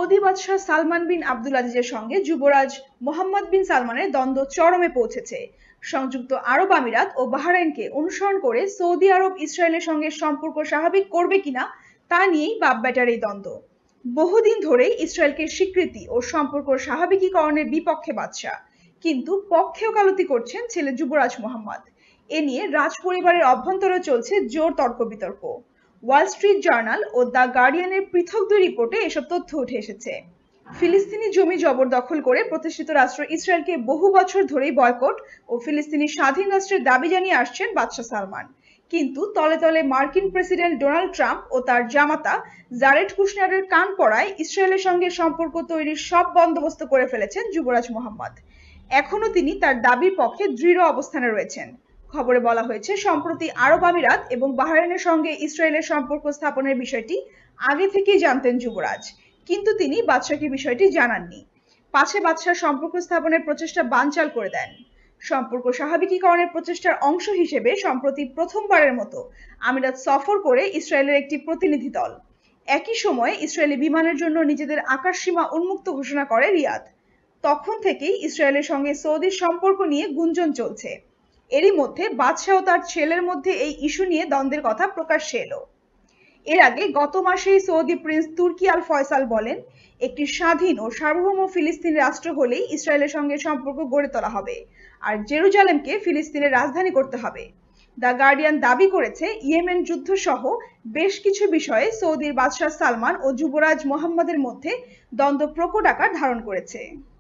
Saudi বাদশাহ সালমান বিন আব্দুল আজিজের সঙ্গে যুবরাজ মোহাম্মদ বিন সালমানের দ্বন্দ্ব চরমে পৌঁছেছে। সংযুক্ত আরব আমিরাত ও বাহরাইনকে অনুসরণ করে সৌদি আরব ইসরায়েলের সঙ্গে সম্পর্ক স্বাভাবিক করবে কিনা তা নিয়েই বাপবেটার এই দ্বন্দ্ব। বহুদিন ধরেই ইসরায়েলকে স্বীকৃতি ও সম্পর্ক স্বাভাবিকীকরণের বিপক্ষে বাদশাহ, কিন্তু পক্ষে ওকালতি করছেন ছেলে যুবরাজ মোহাম্মদ। এ নিয়ে রাজ পরিবারের অভ্যন্তরে চলছে জোর তর্ক বিতর্ক। ওয়াল স্ট্রিট জার্নাল ও দ্য গার্ডিয়ানের পৃথক দুই রিপোর্টে এসব তথ্য উঠে এসেছে। ফিলিস্তিনি জমি জবরদখল করে প্রতিষ্ঠিত রাষ্ট্র ইসরায়েলকে বহু বছর ধরেই বয়কট ও ফিলিস্তিনি স্বাধীন রাষ্ট্রের দাবি জানিয়ে আসছেন বাদশাহ সালমান। কিন্তু তলে তলে মার্কিন প্রেসিডেন্ট ডোনাল্ড ট্রাম্প ও তার জামাতা জারেড কুশনারের কান পড়ায় ইসরায়েলের সঙ্গে সম্পর্ক তৈরির সব বন্দোবস্ত করে ফেলেছেন যুবরাজ মোহাম্মদ। এখনো তিনি তার দাবির পক্ষে দৃঢ় অবস্থানে রয়েছেন। খবরে বলা হয়েছে, সম্প্রতি আরব আমিরাত এবং বাহরাইনের সঙ্গে ইসরায়েলের সম্পর্ক স্থাপনের বিষয়টি আগে থেকেই জানতেন যুবরাজ, কিন্তু তিনি বাদশাকে বিষয়টি জানাননি। পাছে বাদশাহ সম্পর্ক স্থাপনের প্রচেষ্টা বানচাল করে দেন। সম্পর্ক স্বাভাবিকীকরণের প্রচেষ্টার অংশ হিসেবে সম্প্রতি প্রথমবারের মতো আমিরাত সফর করে ইসরায়েলের একটি প্রতিনিধি দল। একই সময়ে ইসরায়েলি বিমানের জন্য নিজেদের আকাশসীমা উন্মুক্ত ঘোষণা করে রিয়াদ। তখন থেকেই ইসরায়েলের সঙ্গে সৌদির সম্পর্ক নিয়ে গুঞ্জন চলছে। এরই মধ্যে বাদশাহ ও তার ছেলের মধ্যে এই ইস্যু নিয়ে দ্বন্দ্বের কথা প্রকাশ্যে এলো। এর আগে গত মাসেই সৌদি প্রিন্স তুর্কি আল ফয়সাল বলেন, একটি স্বাধীন ও সার্বভৌম ফিলিস্তিন রাষ্ট্র হলেই ইসরায়েলের সঙ্গে সম্পর্ক গড়ে তোলা হবে, আর জেরুজালেমকে ফিলিস্তিনের রাজধানী করতে হবে। দ্য গার্ডিয়ান দাবি করেছে, ইয়েমেন যুদ্ধ সহ বেশ কিছু বিষয়ে সৌদির বাদশাহ সালমান ও যুবরাজ মোহাম্মদের মধ্যে দ্বন্দ্ব প্রকট আকার ধারণ করেছে।